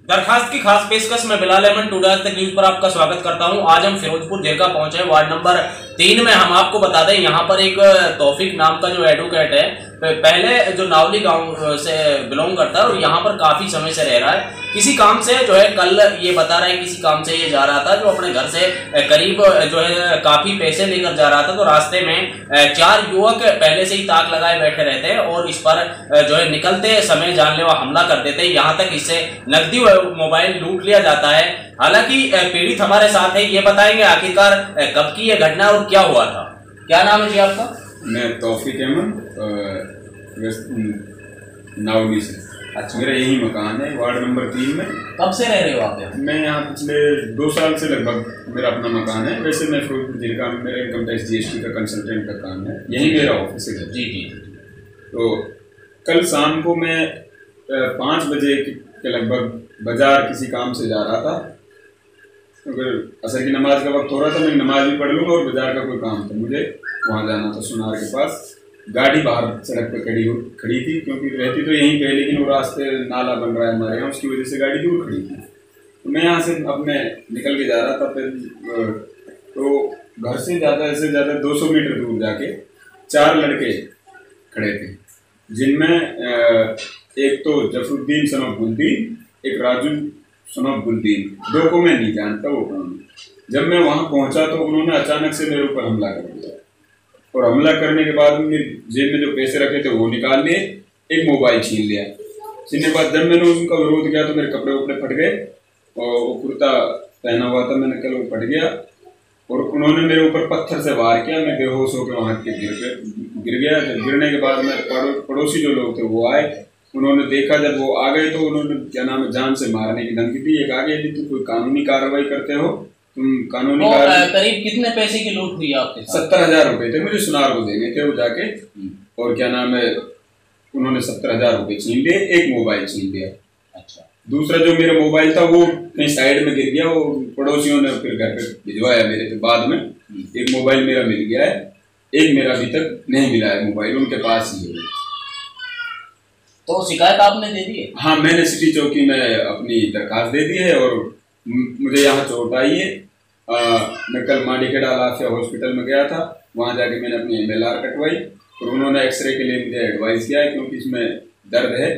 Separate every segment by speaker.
Speaker 1: दरखास्त की खास पेशकश में बिलाल अहमद टुडे आज तक न्यूज पर आपका स्वागत करता हूं। आज हम फिरोजपुर जेरका पहुंचे हैं, वार्ड नंबर 3 में। हम आपको बता दें, यहां पर एक तौफीक नाम का जो एडवोकेट है, पहले जो नावली गांव से बिलोंग करता है और यहां पर काफी समय से रह रहा है। किसी काम से जो है, कल ये बता रहा है किसी काम से ये जा रहा था, जो अपने घर से करीब जो है काफी पैसे लेकर जा रहा था। तो रास्ते में 4 युवक पहले से ही ताक लगाए बैठे रहते हैं और इस पर जो है निकलते समय जानलेवा हमला कर देते हैं। यहाँ तक इससे नकदी मोबाइल लूट लिया जाता है। हालांकि पीड़ित हमारे साथ है, ये बताएंगे आखिरकार कब की ये घटना और क्या हुआ था। क्या नाम है जी आपका?
Speaker 2: मैं तौफीक अहमद नावली से।
Speaker 1: अच्छा,
Speaker 2: मेरा यही मकान है, वार्ड नंबर 3 में।
Speaker 1: कब से रह रहे हो आप यहाँ?
Speaker 2: मैं यहाँ पिछले 2 साल से लगभग मेरा अपना मकान है। वैसे मैं फिरोजपुर जिला में, मेरा इनकम टैक्स GST का कंसल्टेंट का काम है, यही मेरा ऑफिस है।
Speaker 1: जी जी।
Speaker 2: तो कल शाम को मैं 5 बजे के लगभग बाजार किसी काम से जा रहा था, क्योंकि असर की नमाज का वक्त हो रहा था। मैं नमाज भी पढ़ लूँगा और बाजार का कोई काम था, मुझे वहाँ जाना था सुनार के पास। गाड़ी बाहर सड़क पर खड़ी थी, क्योंकि रहती तो यहीं पे, लेकिन वो रास्ते नाला बन रहा है हमारे यहाँ, उसकी वजह से गाड़ी दूर खड़ी थी। तो मैं यहाँ से अपने निकल के जा रहा था। फिर तो घर से ज़्यादा 200 मीटर दूर जाके 4 लड़के खड़े थे, जिनमें एक तो जफरुद्दीन सन ऑफ गुलदीन, एक राजू सन ऑफ गुलदीन, 2 को मैं नहीं जानता वो कौन। जब मैं वहाँ पहुँचा तो उन्होंने अचानक से मेरे ऊपर हमला कर दिया, और हमला करने के बाद मेरी जेब में जो पैसे रखे थे वो निकाल लिए, एक मोबाइल छीन लिया। छीनने के बाद जब मैंने उनका विरोध किया तो मेरे कपड़े वपड़े फट गए, और वो कुर्ता पहना हुआ था, मैंने कल वो फट गया, और उन्होंने मेरे ऊपर पत्थर से वार किया। मैं बेहोश होकर वहाँ के गिर गया। जब गिरने के बाद मैं पड़ोसी जो लोग थे वो आए, उन्होंने देखा। जब वो आ गए तो उन्होंने क्या नाम है, जान से मारने की धमकी दी। एक आगे यदि तुम कोई कानूनी कार्रवाई करते हो, तुम कानूनी
Speaker 1: करीब कितने पैसे की लूट हुई आपके साथ?
Speaker 2: 70,000 रुपए थे, मुझे सुनार को देने थे वो जाके। और क्या नाम है, उन्होंने 70,000 रुपए छीन लिए, एक मोबाइल छीन लिया। अच्छा, दूसरा जो मेरा मोबाइल था वो कहीं साइड में गिर गया, वो पड़ोसियों ने फिर घर पे भिजवाया मेरे के बाद में। एक मोबाइल मेरा मिल गया है, एक मेरा अभी तक नहीं मिला है मोबाइल, उनके पास ही है।
Speaker 1: तो शिकायत आपने दे दी है?
Speaker 2: हाँ, मैंने सिटी चौकी में अपनी दरखास्त दे दी है, और मुझे यहाँ चोट आई है। मैं कल माडीखेड़ा लाफिया हॉस्पिटल में गया था, वहाँ जाके मैंने अपनी MLR कटवाई, और उन्होंने एक्सरे के लिए मुझे एडवाइस किया है, क्योंकि इसमें दर्द है।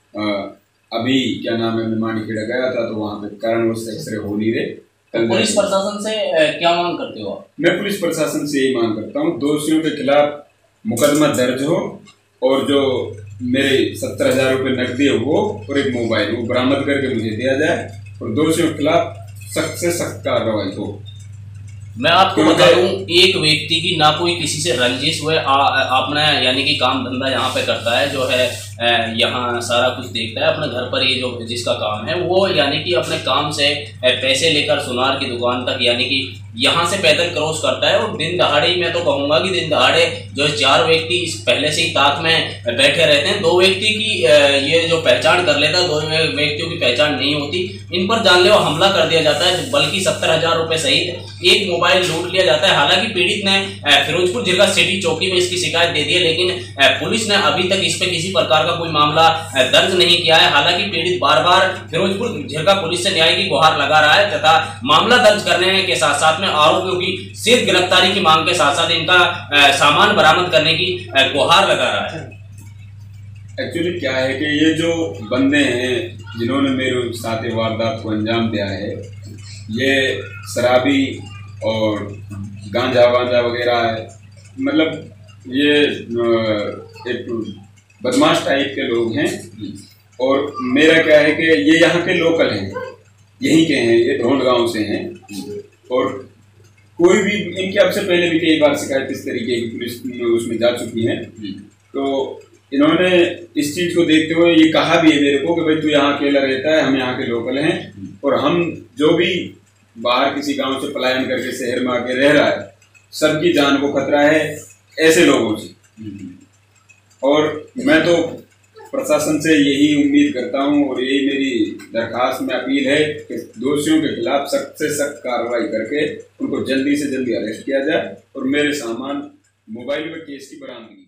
Speaker 2: अभी क्या नाम है, मैं माडीखेड़ा गया था तो वहाँ पे कारणवश एक्सरे हो नहीं रहे।
Speaker 1: तो पुलिस प्रशासन से क्या मांग करते हो आप?
Speaker 2: मैं पुलिस प्रशासन से यही मांग करता हूँ, दोषियों के खिलाफ मुकदमा दर्ज हो, और जो मेरे 70,000 रुपये नकदी है वो, और एक मोबाइल वो बरामद करके मुझे दिया जाए, और दोषियों के खिलाफ सख्त से सख्त कार्रवाई हो।
Speaker 1: मैं आपको बता दूं, एक व्यक्ति की ना कोई किसी से रंजिश हुए, अपना यानी कि काम धंधा यहाँ पे करता है, जो है यहाँ सारा कुछ देखता है अपने घर पर। ये जो जिसका काम है वो यानी कि अपने काम से पैसे लेकर सुनार की दुकान तक यानी कि यहाँ से पैदल क्रॉस करता है। और दिन दहाड़े ही, मैं तो कहूँगा कि दिन दहाड़े जो 4 व्यक्ति इस पहले से ही ताक में बैठे रहते हैं। 2 व्यक्ति की ये जो पहचान कर लेता है, 2 व्यक्तियों की पहचान नहीं होती। इन पर जानलेवा हमला कर दिया जाता है, बल्कि 70,000 रुपये सहित एक मोबाइल लूट लिया जाता है। हालांकि पीड़ित ने फिरोजपुर जिला सिटी चौकी में इसकी शिकायत दे दी है, लेकिन पुलिस ने अभी तक इस पर किसी प्रकार का कोई मामला दर्ज नहीं किया है। हालांकि पीड़ित बार बार फिरोजपुर जिला पुलिस से न्याय की गुहार लगा रहा है, तथा मामला दर्ज करने के साथ साथ में आरोपियों की शीघ्र गिरफ्तारी की मांग के साथ साथ इनका सामान बरामद करने की गुहार लगा रहा है।
Speaker 2: एक्चुअली क्या है कि ये जो बंदे हैं जिन्होंने मेरे साथ वारदात को अंजाम दिया है, ये शराबी और गांजा वांजा वगैरह है। मतलब ये एक बदमाश टाइप के लोग हैं। और मेरा क्या है कि ये यहाँ के लोकल हैं, यहीं के हैं, ये ढोंड गांव से हैं। और कोई भी इनके अब से पहले भी कई बार शिकायत इस तरीके की पुलिस उसमें जा चुकी है। तो इन्होंने इस चीज़ को देखते हुए ये कहा भी है मेरे को कि भाई तू यहाँ अकेला रहता है, हम यहाँ के लोकल हैं, और हम जो भी बाहर किसी गांव से पलायन करके शहर में आके रह रहा है, सबकी जान को खतरा है ऐसे लोगों से। और मैं तो प्रशासन से यही उम्मीद करता हूं, और यही मेरी दरखास्त में अपील है कि दोषियों के खिलाफ सख्त से सख्त कार्रवाई करके उनको जल्दी से जल्दी अरेस्ट किया जाए, और मेरे सामान मोबाइल में केस की बरामदगी